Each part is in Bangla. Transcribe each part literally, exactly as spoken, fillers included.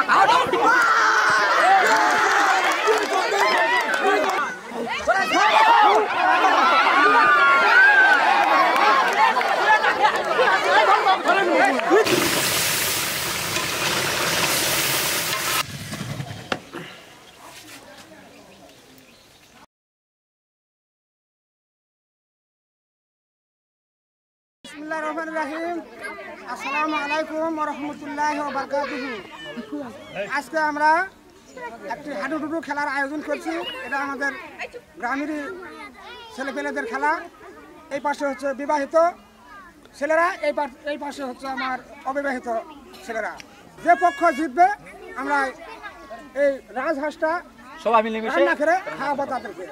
बिस्मिल्लाहिर्रहमानिर्रहीम আসসালামু আলাইকুম ওয়া রাহমাতুল্লাহি ওয়া বারাকাতুহু। আজকে আমরা একটি হাডুডু খেলার আয়োজন করছি। এটা আমাদের গ্রামের ছেলেপেলেদের খেলা। এই পাশে হচ্ছে বিবাহিত ছেলেরা, এই এই পাশে হচ্ছে আমার অবিবাহিত ছেলেরা। যে পক্ষ জিতবে আমরা এই রাজহাঁসটা সবাই মিলে রান্না করে খাওয়াবো তাদেরকে।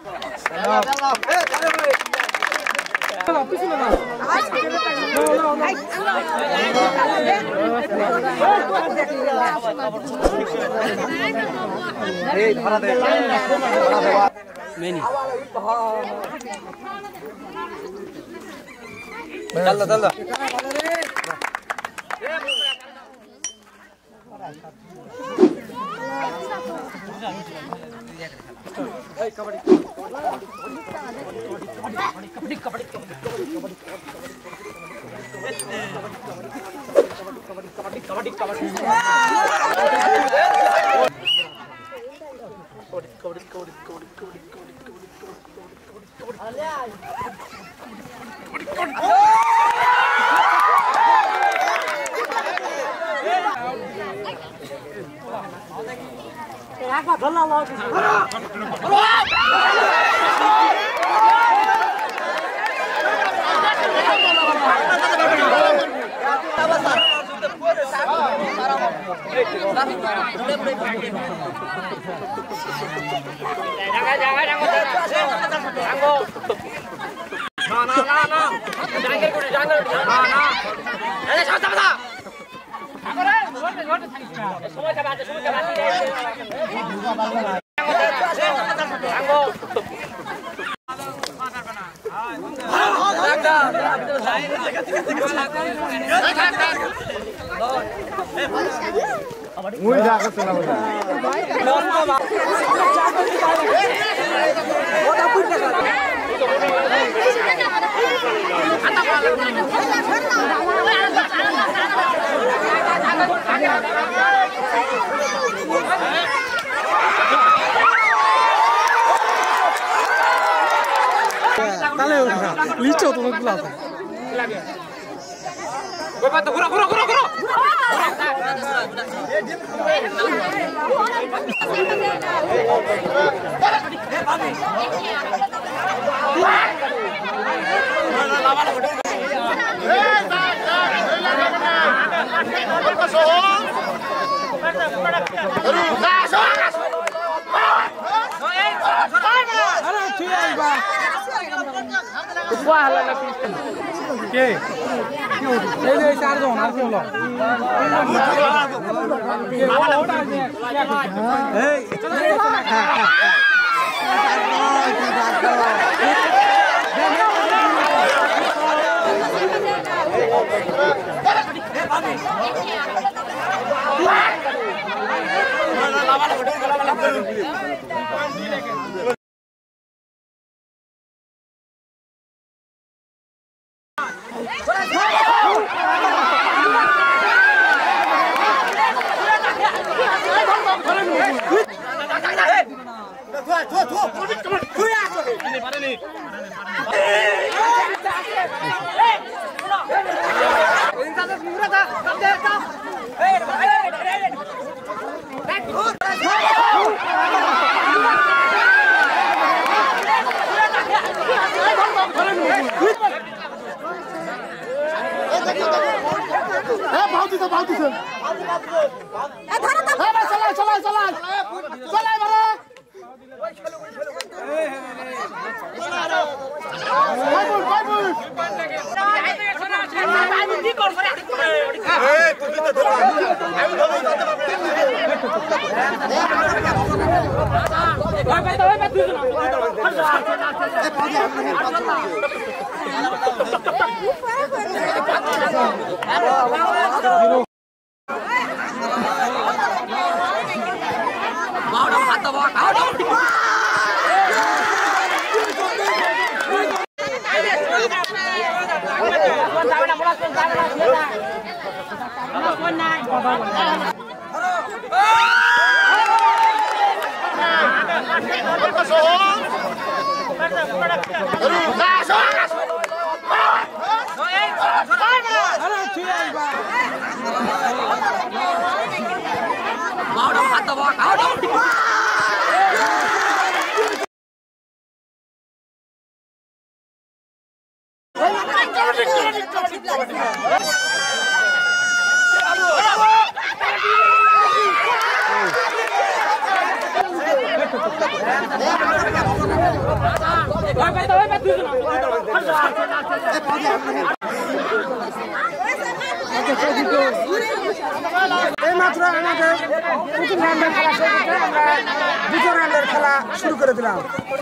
Licho tuh ngelas. Gue bantu guru guru guru guru. Wah, lah nak piston. Oke. Ini ini चार জন আর কোন লোক? এই भाउती तो भाउती से ए धरा त ए चला चला चला चला बरे बाय बोल बाय बोल बाय बोल की कर करे ए তুমি তো ধরো আমি ধরো বাই বাই বাই বাই তুই এ পাদি আপনি এইমাত্র আমাদের প্রথম রাউন্ডের খেলা শেষ হচ্ছে, আমরা দ্বিতীয় রাউন্ডের খেলা শুরু করে দিলাম।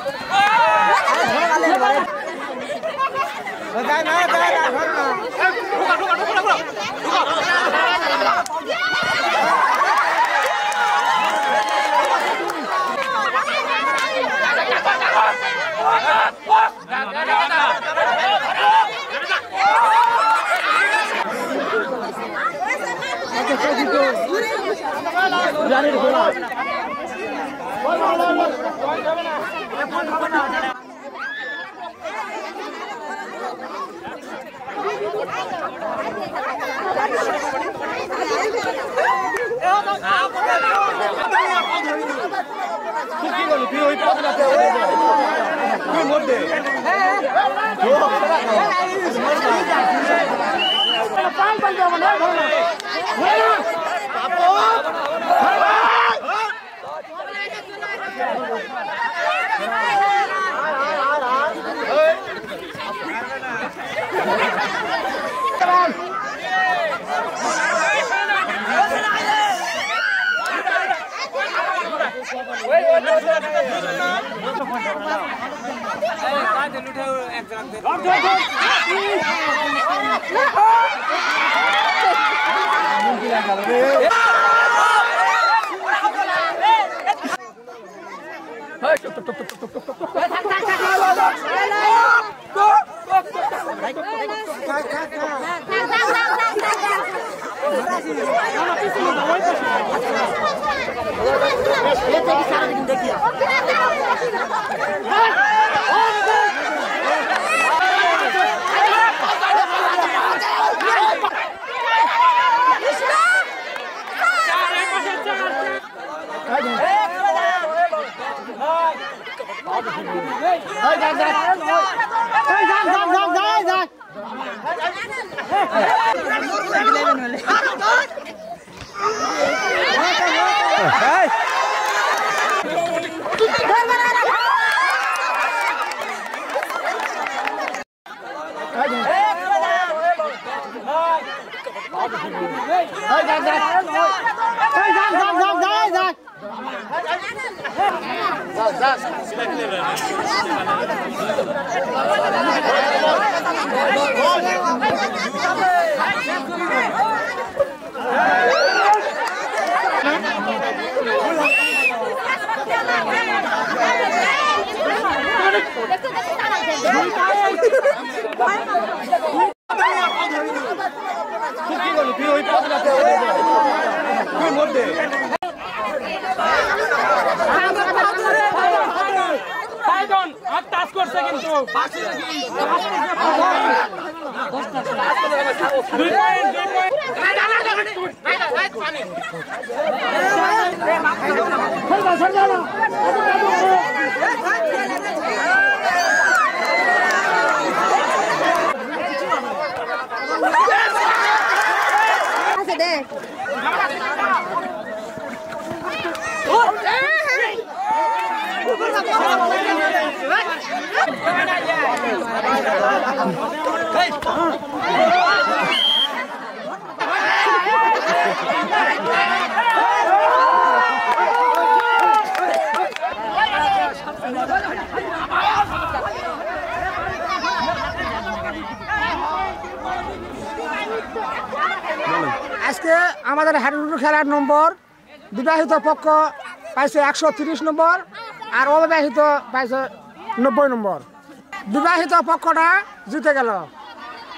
আজকে আমাদের হাডুডু খেলার নম্বর বিবাহিত পক্ষ পাইছে একশো তিরিশ নম্বর আর অবিবাহিত পাইছে নব্বই নম্বর। বিবাহিত পক্ষটা জিতে গেল।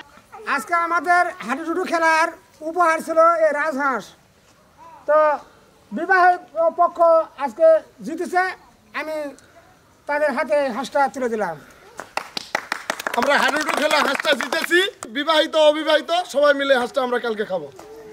আজকে আমাদের হাডুডু খেলার উপহার ছিল এই রাজহাঁস। তো বিবাহিত পক্ষ আজকে জিতেছে, আমি তাদের হাতে হাঁসটা তুলে দিলাম। আমরা হাডুডু খেলা হাঁসটা জিতেছি, বিবাহিত অবিবাহিত সবাই মিলে হাঁসটা আমরা কালকে খাবো।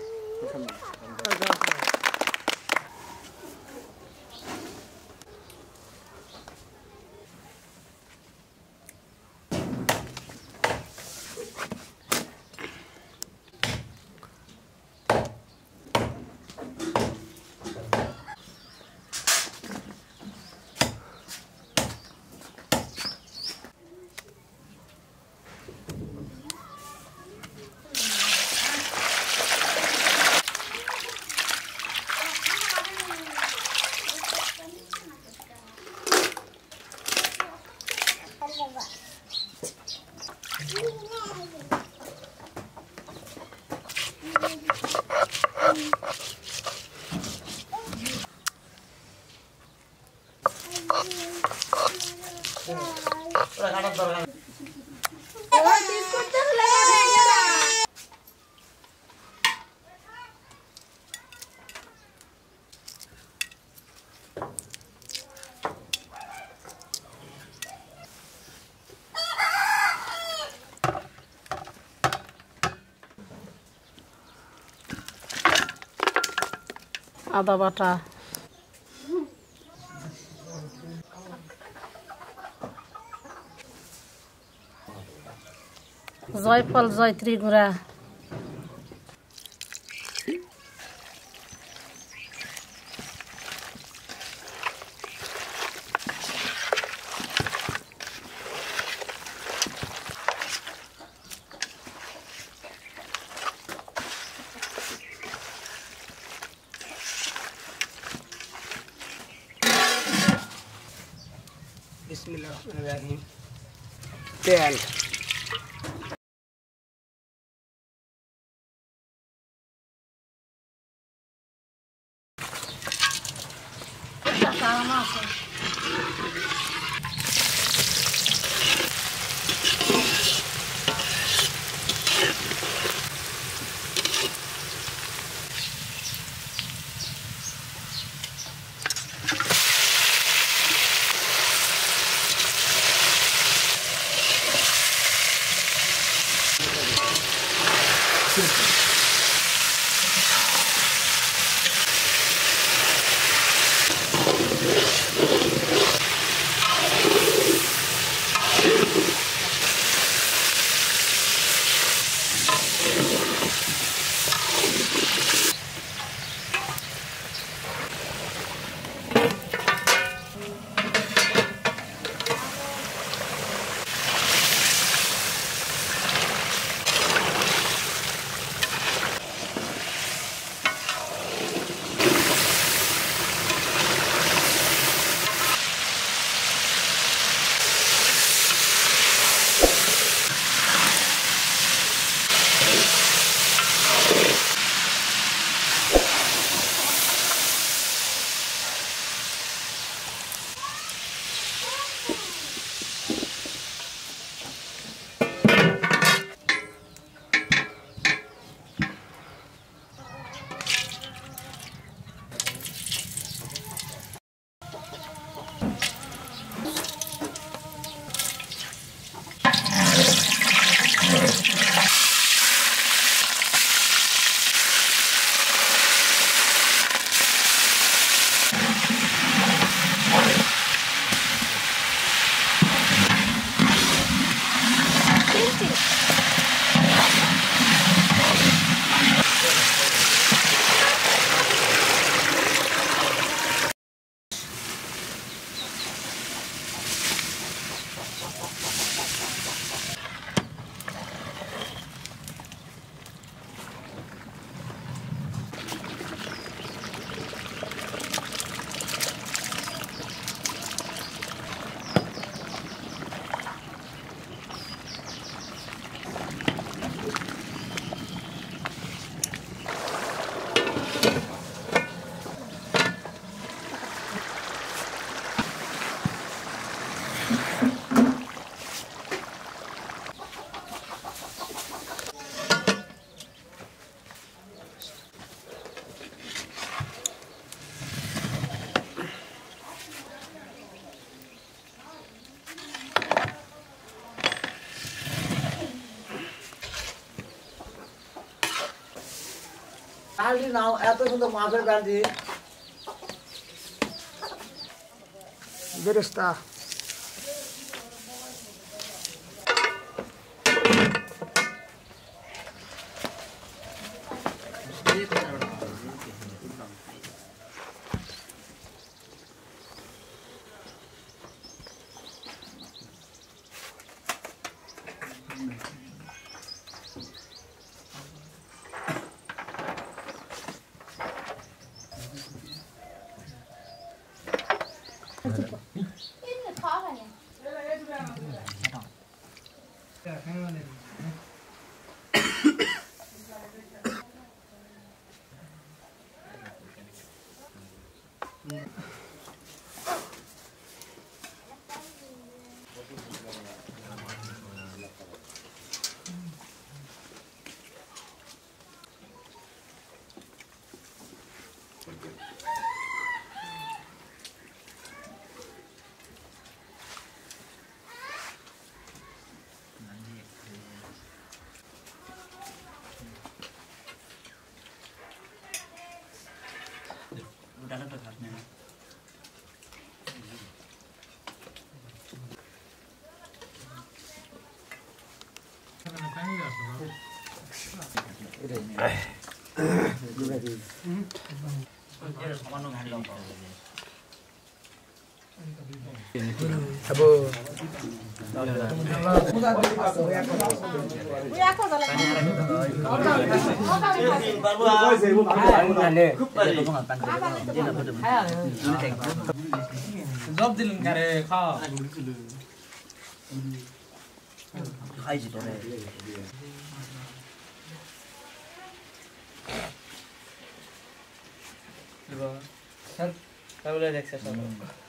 আদা বাটা, জয়ফল জয়ত্রী গুঁড়া, বিসমিল্লাহির তেল, বালতি নাও এত সুন্দর মাছের বালতি বেরেস্তা জব দিলুন কারে খাও খাইছি তো রে স্যার তাহলে দেখছ সব